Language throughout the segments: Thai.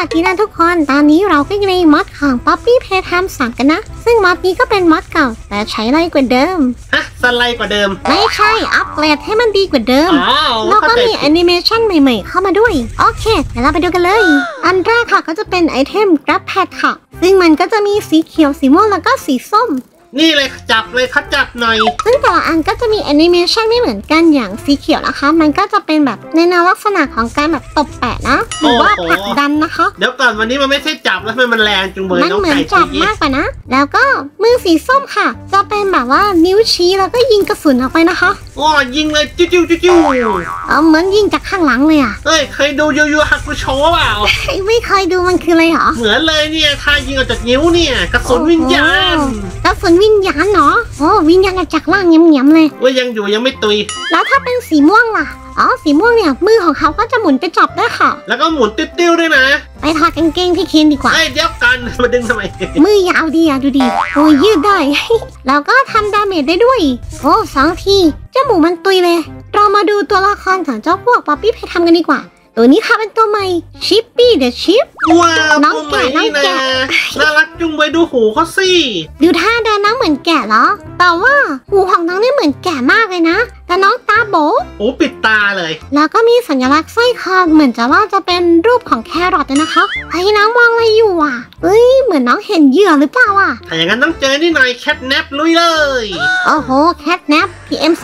วัสดีนะทุกคนตอนนี้เราก็อยู่ในมอดของ Poppy Playtime 3กันนะซึ่งมอดนี้ก็เป็นมอดเก่าแต่ใช้ไล่กว่าเดิมสไลด์กว่าเดิมไม่ใช่อัปเกรดให้มันดีกว่าเดิมแล้วก็มีแอนิเมชันใหม่ๆเข้ามาด้วยโอเคเดี๋ยวเราไปดูกันเลยอันแรกค่ะก็จะเป็นไอเทม Grab Pad ค่ะซึ่งมันก็จะมีสีเขียวสีม่วงแล้วก็สีส้มนี่เลยจับเลยเขาจับหน่อยซึ่งแต่ละอันก็จะมีแอนิเมชันไม่เหมือนกันอย่างสีเขียวนะคะมันก็จะเป็นแบบในแนวลักษณะของการแบบตบแปะนะหรือว่าผลักดันนะคะเดี๋ยวก่อนวันนี้มันไม่ใช่จับแล้วมันแรงจุงเบยน้องไก่มันเหมือนจับมากกว่านะแล้วก็มือสีส้มค่ะจะเป็นแบบว่านิ้วชี้แล้วก็ยิงกระสุนออกไปนะคะอ๋อยิงเลยจิ้วจิ้วจิ้วเหมือนยิงจากข้างหลังเลยอ่ะเฮ้ยเคยดูยูฮักกุโชเปล่าไม่เคยดูมันคืออะไรหรอเหมือนเลยเนี่ยถ้ายิงออกจากนิ้วเนี่ยกระสุนวิญญาณกระสุนวิญญาณเนาะโอ้วิญญาณจากล่างเงียบๆเลยว่ายังอยู่ยังไม่ตุยแล้วถ้าเป็นสีม่วงล่ะอ๋อสีม่วงเนี่ยมือของเขาก็จะหมุนไปจับได้ค่ะแล้วก็หมุนติ้วๆด้วยนะไปถอดกางเกงพี่เคนดีกว่าเดี๋ยวกันมาดึงทำไมมือยาวดีอ่ะดูดิโอ้ยยืดได้ แล้วก็ทำดาเมจได้ด้วยโอ้2 ทีเจ้าหมูมันตุยเลยเรามาดูตัวละครของเจ้าพวกป๊อปปี้เพทำกันดีกว่าตัวนี้ค่ะเป็นตัวใหม่ชิปปี้เดอะชิปว้าวน้องแกะน่ารักจุงไปดูหูเขาสิดูท่าเดินน้องเหมือนแกะเหรอแต่ว่าหูของน้องนี่เหมือนแกะมากเลยนะแต่น้องตาโบหูปิดตาเลยแล้วก็มีสัญลักษณ์สร้อยคอเหมือนจะว่าจะเป็นรูปของแครอทเลยนะคะไอ้น้องมองอะไรอยู่อ่ะเหมือนน้องเห็นเหยื่อหรือเปล่าอ่ะถ้าอย่างนั้นต้องเจอนี่หน่อยแคทแนปลุยเลยโอ้โหแคทแนป PM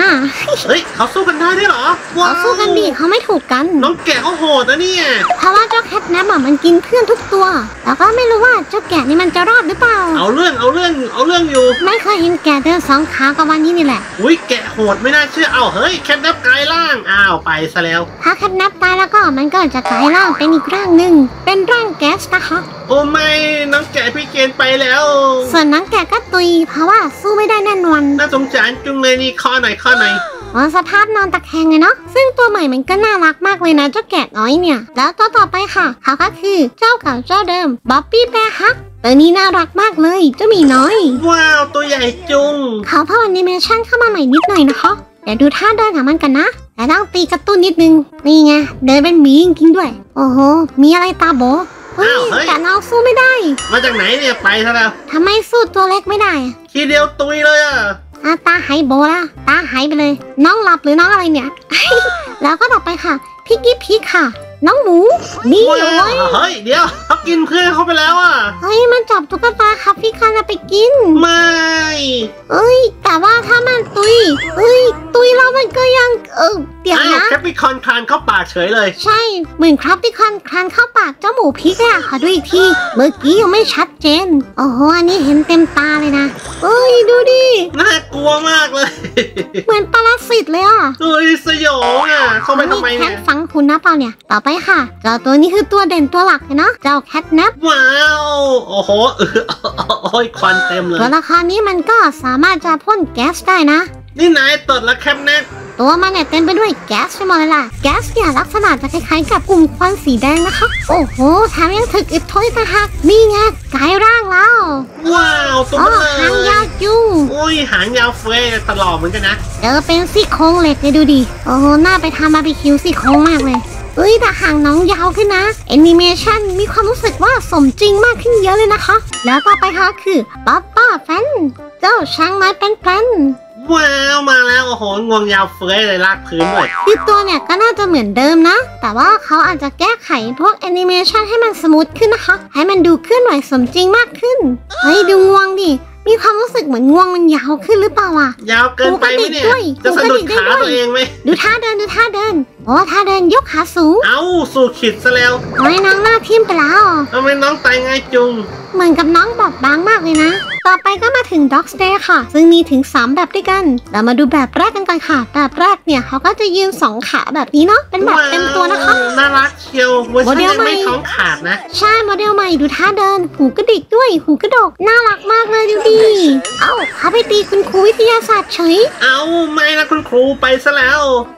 2.5 เฮ้ยเขาสู้กันได้ด้วยเหรอเขาสู้กันดีเขาไม่ถูกกันน้องแกะเขาโหดนะเนี่ยเพราะว่าเจ้าแคทแนปมันกินเพื่อนทุกตัวแล้วก็ไม่รู้ว่าเจ้าแกะนี่มันจะรอดหรือเปล่าเอาเรื่องอยู่ไม่เคยเห็นแกะเดิน2 ขากับวันนี้นี่แหละอุ้ยแกะโหดไม่น่าเชื่อเอาเฮ้ยแคทแนปกลายร่างไปซะแล้วถ้าแคทแนปตายแล้วก็มันก็จะกลายร่างเป็นอีกร่างหนึ่งเป็นร่างแก๊สนะคะโอ้ไม่น้องแกะพี่เกณฑ์ไปแล้วส่วนน้องแกะก็ตุยเพราะว่าสู้ไม่ได้แน่นอนน่าสงสารจุงเลยนี่ข้อไหนสภาพนอนตะแคงไงเนาะซึ่งตัวใหม่มันก็น่ารักมากเลยนะเจ้าแกะน้อยเนี่ยแล้วตัวต่อไปค่ะเขาก็คือเจ้าเก่าเจ้าเดิมบ๊อบบี้แบร์ฮักตัวนี้น่ารักมากเลยเจ้าหมีน้อยว้าวตัวใหญ่จุงเขาเพิ่มแอนิเมชันเข้ามาใหม่นิดหน่อยนะคะเดี๋ยวดูท่าเดินของมันกันนะแต่ต้องตีกระตุ้นนิดนึงนี่ไงเดินเป็นหมีจริงๆด้วยโอ้โหมีอะไรตาโบแต่น้องสู้ไม่ได้มาจากไหนเนี่ยไปซะแล้วทำไมสู้ตัวเล็กไม่ได้ทีเดียวตุยเลยตาหายโบละตาหายไปเลยน้องหลับหรือน้องอะไรเนี่ย แล้วก็ต่อไปค่ะพี่กิ๊บพีค่ะน้องหมูนี่เลยเฮ้ยเดี๋ยวเขากินเพื่อนเขาไปแล้วเฮ้ยมันจับตุ๊กตาครับพี่คันไปกินไม่แต่ว่าถ้ามันตุยแล้วมันก็ยังเดี๋ยวนะแคปิคอนคลานเข้าปากเฉยเลยใช่เหมือนครับพี่คอนคลานเข้าปากเจ้าหมูพิกขอดูอีกทีเมื่อกี้ยังไม่ชัดเจนโอ้โหอันนี้เห็นเต็มตาเลยนะดูดิน่ากลัวมากเลยเหมือนปรสิตเลยสยองเข้าไปทำไมเนี่ยแค่ฝังคุณนะเปล่าเนี่ยต่อไปค่ะเจ้าตัวนี้คือตัวเด่นตัวหลักเลยนะเจ้าแคทแนปว้าวโอ้โหควันเต็มเลยตัวละครนี้มันก็สามารถจะพ่นแก๊สได้นะนี่นายตดละแคทแนปตัวมันเนี่ยเต็มไปด้วยแก๊สใช่ไหมล่ะแก๊สเนี่ยลักษณะจะคล้ายๆกับกลุ่มควันสีแดงนะคะโอ้โหแถมยังถึกอึดทนตะหักนี่ไงกลายร่างแล้วว้าวตัวหางยาวจุ้งหางยาวเฟยตลอดเหมือนกันนะเป็นซี่โครงเหล็กเลยดูดิโอ้โหน่าไปทำบาร์บีคิวซี่โครงมากเลยแต่หางน้องยาวขึ้นนะแอนิเมชันมีความรู้สึกว่าสมจริงมากขึ้นเยอะเลยนะคะแล้วต่อไปค่ะคือป๊อปป้าแฟนเจ้าช้างน้อยเป็นว้าวมาแล้วโอ้โหงวงยาวเฟ้ยเลยลากพื้นเลยคือตัวเนี่ยก็น่าจะเหมือนเดิมนะแต่ว่าเขาอาจจะแก้ไขพวกแอนิเมชันให้มันสมูทขึ้นนะคะให้มันดูเคลื่อนไหวสมจริงมากขึ้นดูงวงดิมีความรู้สึกเหมือนงวงมันยาวขึ้นหรือเปล่ายาวเกินไปไหมเนี่ยจะสะดุดขาตัวเองไหมดูท่าเดินท่าเดินยกขาสูงสู่ขีดซะแล้วน้องหน้าทิ่มไปแล้วทำไมน้องตายง่ายจุงเหมือนกับน้องบอบบางมากเลยนะต่อไปก็มาถึง Dog Stay ค่ะซึ่งมีถึง3แบบด้วยกันเรามาดูแบบแรกกันก่อนค่ะแบบแรกเนี่ยเขาก็จะยืน2 ขาแบบนี้เนาะเป็นแบบเต็มตัวนะคะน่ารักเชียวโมเดลใหม่ไม่ท้องขาดนะใช่โมเดลใหม่ดูท่าเดินหูกระดิกด้วยหูกระดกน่ารักมากเลยดูดิเขาไปตีคุณครูวิทยาศาสตร์เฉยไม่นะคุณครูไปซะแล้ว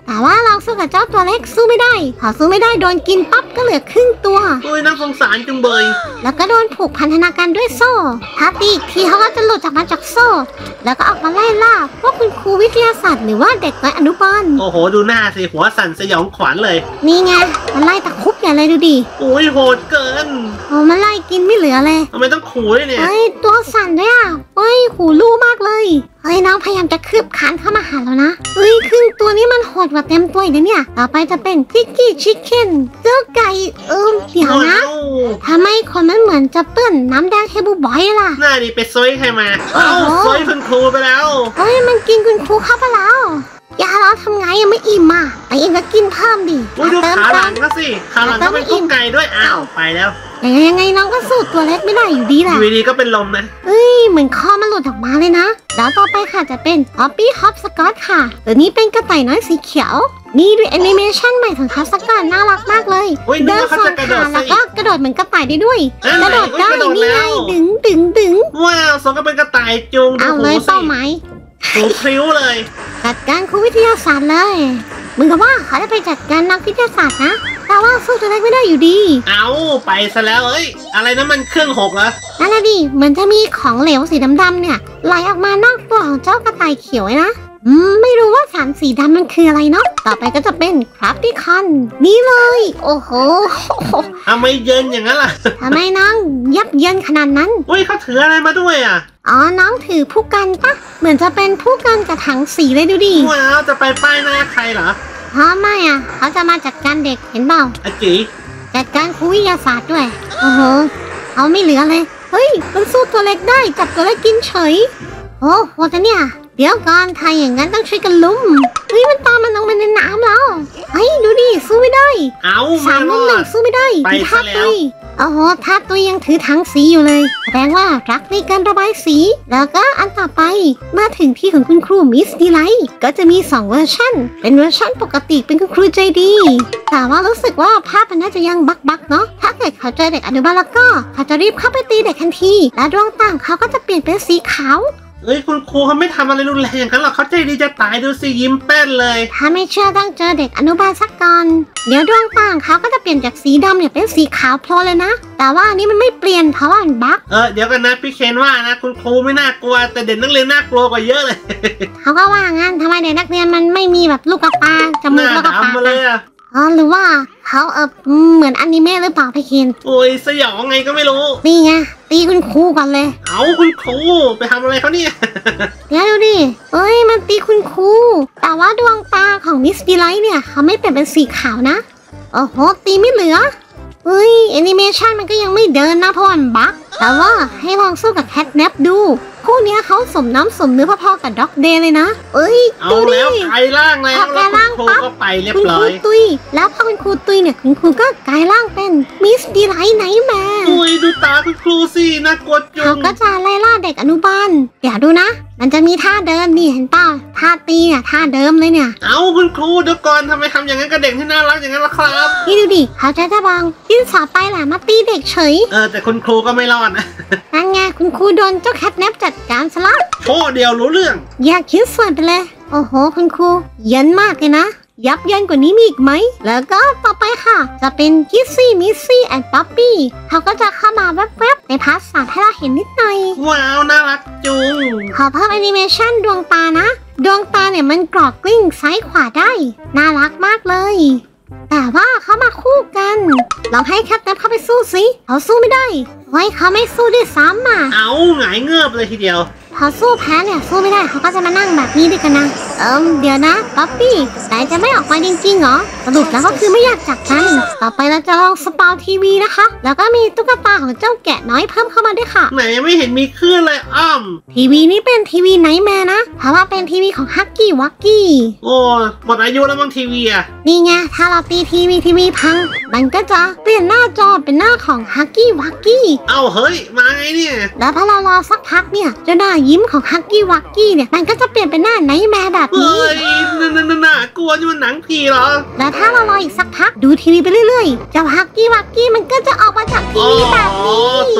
แต่ว่าลองสู้กับเจ้าตัวเล็กสู้ไม่ได้พอสู้ไม่ได้โดนกินปั๊บก็เหลือครึ่งตัวโอ้ยน่าสงสารจังเบยแล้วก็โดนผูกพันธนาการด้วยโซ่ถ้าตีอีกทีเขาก็จะหลุดจากมาจากโซ่ แล้วก็ออกมาไล่ล่าพวกคุณครูวิทยาศาสตร์หรือว่าเด็กน้อยอนุบาลโอ้โหดูหน้าสิหัวสั่นสยองขวัญเลยนี่ไงมันไล่ตะคุบอย่างไรดูดิโอ้ยโหดเกินโอ้มันไล่กินไม่เหลือเลยทำไมต้องขู่ด้วยเนี่ยเฮ้ยตัวสั่นด้วยอ่ะเฮ้ยหูลู่มากเลยเฮ้ยน้องพยายามจะคืบคานเข้ามาหาแล้วนะเฮ้ยครึ่งตัวนี้มันโหดกว่าเต็มตัวอีกนะเนี่ยต่อไปจะเป็นทิกกี้ชิคเก้นเจ้าไก่เดี๋ยวนะ ทำไมคนมันเหมือนจะเปื้อนน้ำแดงเฮบูบอยล่ะหน้าดิไปซวยใครมา เอ้าโอ้โหซวยคุณครูไปแล้วเฮ้ยมันกินคุณครูเข้าไปแล้วยาเราทำไงยังไม่อิ่มอ่ะไปเองก็กินเพิ่มดิโอ้ยดูเติมขาหเติลัมงก็สิขาหลังก็เป็นกุ๊กไก่ด้วย อ้าวไปแล้วยังไงน้องก็สู้ตัวเล็กไม่ได้อยู่ดีแหอละยู่ดีๆก็เป็นลมนะเฮ้ยเหมือนคอมันหลุดออกมาเลยนะแล้วต่อไปค่ะจะเป็นฮอปปี้ฮอปสกอตค่ะตัวนี้เป็นกระต่ายน้อยสีเขียวนี่ด้วยแอนิเมชันใหม่ของทัศกาลน่ารักมากเลยโอ้ยนึกเดินว่าเขาสอจะนกระโดขาดแล้วซะก็อีกกระโดดเหมือนกระต่ายได้ด้วยเอ้ยกระโดดได้กระโดดนี่ไงแล้วดึงว้าวสมก็เป็นกระต่ายจูงเอาดูเลยหูสิเป้าหมายหูพริ้วเลยจัดการครูวิทยาศาสตร์เลยมึงกับว่าเขาจะไปจัดการนักวิทยาศาสตร์นะแต่ว่าสู้ตัวเล็กไม่ได้อยู่ดีเอาไปซะแล้วเอ้ย อะไรนะมันเครื่องหกเหรอนั่นแหละดิเหมือนจะมีของเหลวสีดำๆเนี่ยไหลออกมานอกตัวของเจ้ากระต่ายเขียวนะไม่รู้ว่าสารสีดำมันคืออะไรเนาะต่อไปก็จะเป็นครับพี่คอนนี่เลยโอ้โหทำไมเย็นอย่างนั้นล่ะทำไมน้องยับเยินขนาดนั้นอุ้ยเขาถืออะไรมาด้วยอ่ะอ๋อน้องถือผู้กันปะเหมือนจะเป็นผู้กันกับถังสีเลยดูดิว้าวจะไปป้ายหน้าใครเหรออ๋อไม่อ่ะเขาจะมาจัดการเด็กเห็นเปล่าอาจีจัดการครูวิทยาศาสตร์ด้วยโอ้โหเขาไม่เหลือเลยเฮ้ยมันสู้ตัวเล็กได้จับตัวเล็กกินเฉยโอ้โหแต่เนี่ยเดี๋ยวก่อนถ้าอย่างนั้นต้องช่วยกันลุมเฮ้ยมันตามมันลงไปในน้ำแล้วเฮ้ยดูดิสู้ไม่ได้เอาสามไม่รรุ่อนหนึ่งดสู้ไม่ได้ไปมีท่าซะแล้วตุยโอ้โหท่าตุยยังถือถังสีอยู่เลยแสดงว่ารักในการระบายสี แล้วก็อันต่อไปมาถึงที่ของคุณครูมิสดีไลท์ก็จะมี2เวอร์ชันเป็นเวอร์ชันปกติเป็นคุณครูใจดีแต่ว่ารู้สึกว่าภาพมันน่าจะยังบักเนาะถ้าเกิดเขาเจอเด็กอนุบาลแล้วก็เขาจะรีบเข้าไปตีเด็กทันทีและดวงตาเขาก็จะเปลี่ยนเป็นสีขาวเอ้ยคุณครูเขาไม่ทำอะไรรุนแรงอย่างนั้นหรอกเขาใจดีจะตายดูสิยิ้มแป้นเลยถ้าไม่เชื่อต้องเจอเด็กอนุบาลสักก่อนเดี๋ยวดวงตาของเขาก็จะเปลี่ยนจากสีดำเนี่ยเป็นสีขาวโพลนเลยนะแต่ว่าอันนี้มันไม่เปลี่ยนเพราะว่ามันบั๊กเดี๋ยวกันนะพี่เคนว่านะคุณครูไม่น่ากลัวแต่เด็กนักเรียนน่ากลัวกว่าเยอะเลยเขาก็ว่างั้นทำไมเด็กนักเรียนมันไม่มีแบบลูกกระตาจหมูกน้าลูกกระตาดำมาเลยอ่ะอ๋อหรือว่าเขาเหมือนอนิเมะหรือเปล่าพี่เคนโอ้ยสยองไงก็ไม่รู้นี่ไงตีคุณครูก่อนเลยเอาคุณครูไปทำอะไรเขาเนี่ยเดี๋ยวดูดิเอ้ยมันตีคุณครูแต่ว่าดวงตาของมิสดีไลท์เนี่ยเขาไม่เปลี่ยนเป็นสีขาวนะโอ้โหตีไม่เหลือเฮ้ยแอนิเมชันมันก็ยังไม่เดินนะเพราะมันบั๊กแต่ว่าให้ลองสู้กับแคทแนปดูคู่เนี้ยเขาสมน้ำสมเนื้อพอๆกับด็อกเดย์เลยนะเอ้ยเอาดูดิแล้วกลายร่างแล้วพอกแล้ลาวยร่างคุณครูปั๊บก็ไปเรียบคุณคร้รูอยตุยแล้วพอคุณครูตุยเนี่ยคุณครูก็กลายร่างเป็นมิสดีไลท์ไนท์แมร์อุ้ยดูตาคุณครูสิน่ากลัวจุเขางก็จะไล่ล่าเด็กอนุบาลเดี๋ยวดูนะ มันจะมีท่าเดินนี่เห็นเปล่าท่าตีเนี่ยท่าเดิมเลยเนี่ยเอาคุณครูเดี๋ยวก่อนทำไมทำอย่างนั้นกับเด็กที่น่ารักอย่างนั้นล่ะครับนี่ดูดิเขาจะบังยื่นสาไปแหละมาตีเด็กเฉยแต่คุณครูก็ไม่รอดนะนั่นไงคุณครูโดนเจ้าแคทแนปจัดการซะละโชว์เดียวรู้เรื่องอยากคิดส่วนไปเลยโอ้โหคุณครูเย็นมากเลยนะยับเยินกว่านี้มีอีกไหมแล้วก็ต่อไปค่ะ จะเป็นคิสซี่มิสซี่แอนด์ป๊อปปี้เขาก็จะเข้ามาแวบๆในพาร์ทสามให้เราเห็นนิดหน่อยว้าวน่ารักจุงขอเพิ่มแอนิเมชันดวงตานะ ดวงตาเนี่ยมันกรอกกลิ้งซ้ายขวาได้ น่ารักมากเลย แต่ว่าเขามาคู่กัน ลองให้แคทแนปเข้าไปสู้สิเขาสู้ไม่ได้ไว้เขาไม่สู้ด้วยซ้ำอ่ะเอาหงายเงือบเลยทีเดียวพอสู้แพ้เนี่ยสู้ไม่ได้เขาก็จะมานั่งแบบนี้ด้วยกันนะเดี๋ยวนะป๊อปปี้แต่จะไม่ออกมาจริงๆเหรอสรุปแล้วก็คือไม่อยากจับกันต่อไปเราจะลองสปาวทีวีนะคะ แล้วก็มีตุ๊กตาของเจ้าแกะน้อยเพิ่มเข้ามาด้วยค่ะไหนไม่เห็นมีคลื่นเลยอ้อมทีวีนี้เป็นทีวีไนท์แมร์นะเพราะว่าเป็นทีวีของฮักกี้วักกี้โอ้หมดอายุแล้วมั้งทีวีอ่ะนี่ไงถ้าเราตีทีวีพัง มันก็จะเปลี่ยนหน้าจอเป็นหน้าของฮักกี้วักกี้เอาเฮ้ยมาไงเนี่ยแล้วพอเรารอสักพักเนี่ยเจ้าหน้ายิ้มของฮักกี้วักกี้เนี่ยมันก็จะเปลี่ยนเป็นหน้าไนท์แมร์แบบเฮ้นี้ยน่ากลัวนี่มันหนังผีเหรอแล้วถ้าเรารออีกสักพักดูทีวีไปเรื่อยๆเจ้าฮักกี้วักกี้มันก็จะออกมาจากทีวีแบบนี้ตัว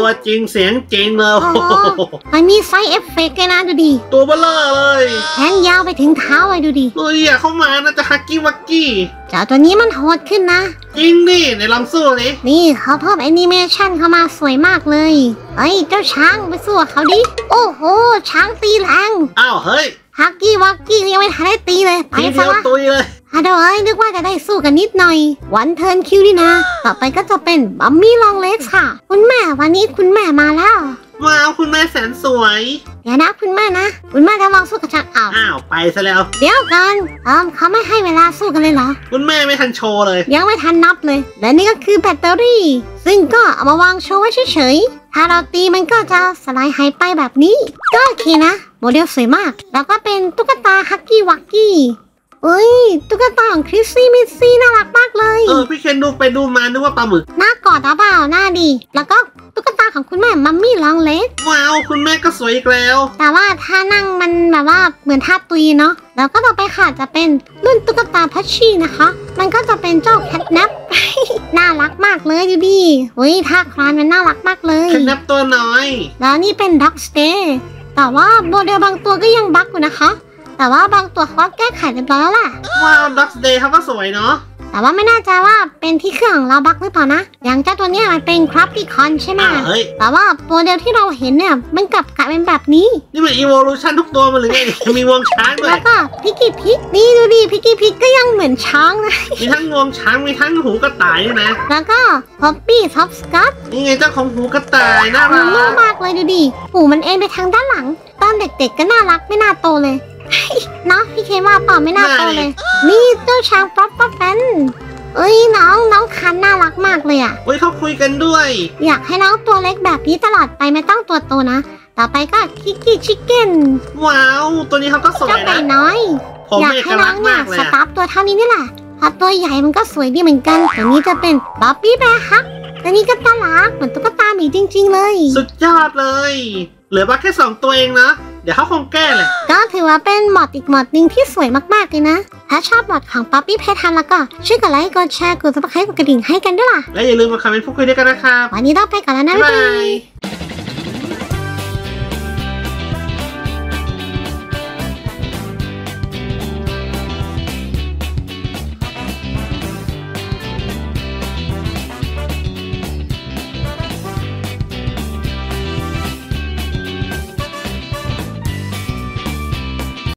ตัวจริงเสียงจริงเลยโอ้โหมันมีไซเอฟเฟกต์เลยนะดูดิตัวเบลอเลยแขนยาวไปถึงเท้าเลยดูดิเฮ้ยอย่าเข้ามานะจะฮักกี้วักกี้เจ้าตัวนี้มันโหดขึ้นนะจริงดิไหนลองสู้ดินี่เขาเพิ่มแอนิเมชันเข้ามาสวยมากเลยเฮ้ยเจ้าช้างไปสู้กับเขาดิ โอ้โห ช้างตีแรงอ้าวเฮ้ยฮักกี้วักกี้ยังไม่ทันได้ตีเลย ไปทีซะเดียวละตุยเลยฮัลโหลนึกว่าจะได้สู้กันนิดหน่อย วันเทิร์นคิวดินะ ต่อไปก็จะเป็นบัมมี่ลองเล็กค่ะ คุณแม่วันนี้คุณแม่มาแล้วว้าวคุณแม่แสนสวยเดี๋ยวนะคุณแม่นะ คุณแม่จะลองสู้กับฉันอ้าวอ้าวไปซะแล้วเดี๋ยวกันเขาไม่ให้เวลาสู้กันเลยเหรอคุณแม่ไม่ทันโชว์เลยยังไม่ทันนับเลย และนี่ก็คือแบตเตอรี่ ซึ่งก็เอามาวางโชว์ไว้เฉยๆ ถ้าเราตีมันก็จะสลายหายไปแบบนี้ ก็โอเคนะ โมเดลสวยมาก แล้วก็เป็นตุ๊กตาฮักกี้วักกี้เอ้ย ตุ๊กตาของคริสซี่มิสซี่น่ารักมากเลยพี่เคนดูไปดูมานึกว่าปลาหมึกหน้ากอดหรือเปล่าหน้าดี แล้วก็ตุ๊กตาของคุณแม่มัมมี่ลองเล็กว้าวคุณแม่ก็สวยอีกแล้วแต่ว่าท่านั่งมันแบบว่าเหมือนท่าตุยเนาะ แล้วก็ต่อไปค่ะจะเป็นรุ่นตุ๊กตาพัชชี่นะคะ มันก็จะเป็นเจ้าแคทแนป น่ารักมากเลยดูดิเฮ้ยท่าคลานมันน่ารักมากเลยแคทแนปตัวน้อยแล้วนี่เป็นด็อกสเตย์แต่ว่าโมเดลบางตัวก็ยังบั๊กอยู่นะคะ แต่ว่าบางตัวเขาก็แก้ไขเรียบร้อยแล้วแหละว้าวด็อกเดย์เขาก็สวยเนาะแต่ว่าไม่แน่ใจว่าเป็นที่เครื่องของเราบั๊กหรือเปล่านะ อย่างเจ้าตัวเนี้ยมันเป็นครับปีคอนใช่ไหมเฮ้ยแต่ว่าโมเดลที่เราเห็นเนี่ยมันกลับกลายเป็นแบบนี้นี่มันอีโวลูชันทุกตัวมาเลยไง มีงวงช้างด้วยแล้วก็พิกกี้พิกนี่ดูดิพิกกี้พิกก็ยังเหมือนช้างนะมีทั้งงวงช้างมีทั้งหูกระต่ายด้วยนะแล้วก็ฮอปปี้ท็อปสกัตนี่ไงเจ้าของหูกระต่ายน่ามัรันนุ่มกมากเลยดูดิหูมันเอ็นไปทางด้านหลัง ตอนเด็กๆก็น่ารักไม่น่าโตเลย เนาะพี่เคว่าเปล่าไม่น่าโตเลย นี่เจ้าช้างป๊อปป๊อปแฟนเอ้ยน้องคันน่ารักมากเลยอะเฮ้ยเขาคุยกันด้วยอยากให้น้องตัวเล็กแบบนี้ตลอดไปไม่ต้องตัวโตนะ ต่อไปก็คิกกี้ชิคเก้นว้าวตัวนี้เขาก็สวเจ้าย ไก่นะน้อยผมอยากเอกให้น้ลัอก งษณ์เนี่มาย กเลยสอะตาร์ฟตัวเท่านี้นี่แหละพอตัวใหญ่มันก็สวยดีเหมือนกันตัวนี้จะเป็นบ๊อบบี้แบร์ฮักตัวนี้ก็น่ารักเหมือนตุ๊กตาหมีจริงๆเลยสุดยอดเลย เหลือบักแค่2ตัวเองนะ เดี๋ยวเขาคงแก้แหละก็ถือว่าเป็นมอดอีกมอดหนึ่งที่สวยมากๆเลยนะ ถ้าชอบมอดของป๊อปปี้เพทันแล้วก็ช่วยกดไลค์กดแชร์กดซับสไครต์กดกระดิ่งให้กันด้วยล่ะและอย่าลืมมาคอมเมนต์พูดคุยด้วยกันนะครับวันนี้ต้องไปก่อนแล้วนะบ๊ายบ๊ายบาบายย